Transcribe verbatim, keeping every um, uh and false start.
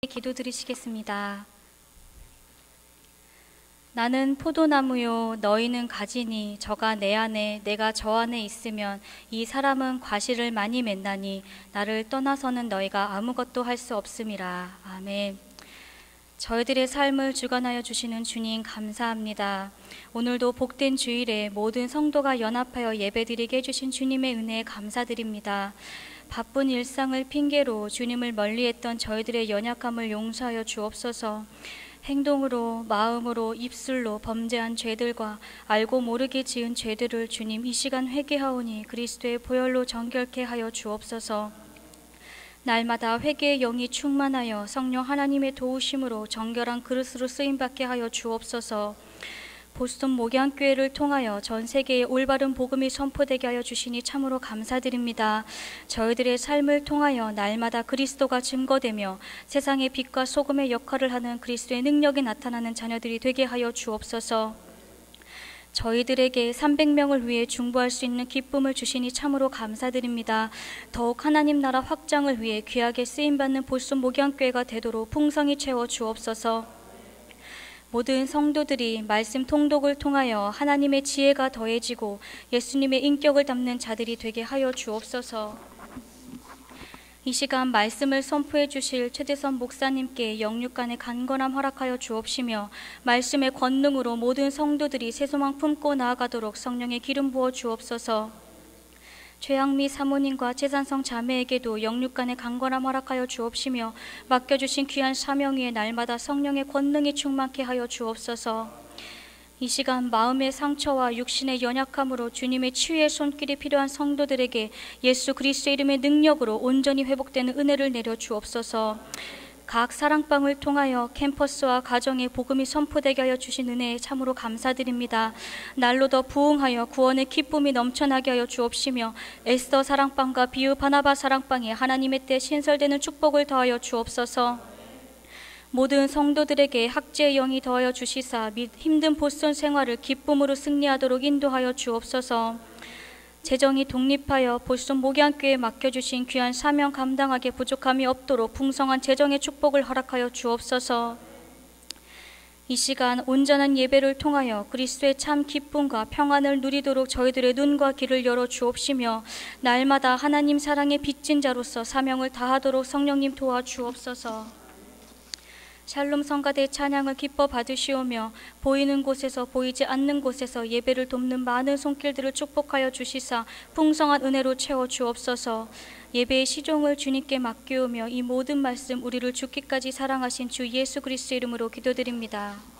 기도 드리시겠습니다. 나는 포도나무요 너희는 가지니 저가 내 안에 내가 저 안에 있으면 이 사람은 과실을 많이 맺나니 나를 떠나서는 너희가 아무것도 할 수 없음이라. 아멘. 저희들의 삶을 주관하여 주시는 주님 감사합니다. 오늘도 복된 주일에 모든 성도가 연합하여 예배드리게 해주신 주님의 은혜에 감사드립니다. 바쁜 일상을 핑계로 주님을 멀리했던 저희들의 연약함을 용서하여 주옵소서. 행동으로, 마음으로, 입술로 범죄한 죄들과 알고 모르게 지은 죄들을 주님 이 시간 회개하오니 그리스도의 보혈로 정결케 하여 주옵소서. 날마다 회개의 영이 충만하여 성령 하나님의 도우심으로 정결한 그릇으로 쓰임받게 하여 주옵소서. 보스턴 목양교회를 통하여 전 세계에 올바른 복음이 선포되게 하여 주시니 참으로 감사드립니다. 저희들의 삶을 통하여 날마다 그리스도가 증거되며 세상의 빛과 소금의 역할을 하는 그리스도의 능력이 나타나는 자녀들이 되게 하여 주옵소서. 저희들에게 삼백 명을 위해 중보할 수 있는 기쁨을 주시니 참으로 감사드립니다. 더욱 하나님 나라 확장을 위해 귀하게 쓰임받는 보스턴 목양교회가 되도록 풍성히 채워 주옵소서. 모든 성도들이 말씀 통독을 통하여 하나님의 지혜가 더해지고 예수님의 인격을 담는 자들이 되게 하여 주옵소서. 이 시간 말씀을 선포해 주실 최대선 목사님께 영육간의 간건함 허락하여 주옵시며 말씀의 권능으로 모든 성도들이 새소망 품고 나아가도록 성령의 기름 부어 주옵소서. 최양미 사모님과 최산성 자매에게도 영육간의 강건함 허락하여 주옵시며 맡겨주신 귀한 사명 위에 날마다 성령의 권능이 충만케 하여 주옵소서. 이 시간 마음의 상처와 육신의 연약함으로 주님의 치유의 손길이 필요한 성도들에게 예수 그리스도의 이름의 능력으로 온전히 회복되는 은혜를 내려 주옵소서. 각 사랑방을 통하여 캠퍼스와 가정에 복음이 선포되게 하여 주신 은혜에 참으로 감사드립니다. 날로 더 부흥하여 구원의 기쁨이 넘쳐나게 하여 주옵시며 에스더 사랑방과 비유 바나바 사랑방에 하나님의 때 신설되는 축복을 더하여 주옵소서. 모든 성도들에게 학제의 영이 더하여 주시사 및 힘든 보스턴 생활을 기쁨으로 승리하도록 인도하여 주옵소서. 재정이 독립하여 보스턴 목양교회에 맡겨주신 귀한 사명 감당하게 부족함이 없도록 풍성한 재정의 축복을 허락하여 주옵소서. 이 시간 온전한 예배를 통하여 그리스도의 참 기쁨과 평안을 누리도록 저희들의 눈과 귀를 열어 주옵시며 날마다 하나님 사랑의 빚진 자로서 사명을 다하도록 성령님 도와 주옵소서. 샬롬 성가대 찬양을 기뻐 받으시오며 보이는 곳에서 보이지 않는 곳에서 예배를 돕는 많은 손길들을 축복하여 주시사 풍성한 은혜로 채워 주옵소서. 예배의 시종을 주님께 맡기오며 이 모든 말씀 우리를 죽기까지 사랑하신 주 예수 그리스도 이름으로 기도드립니다.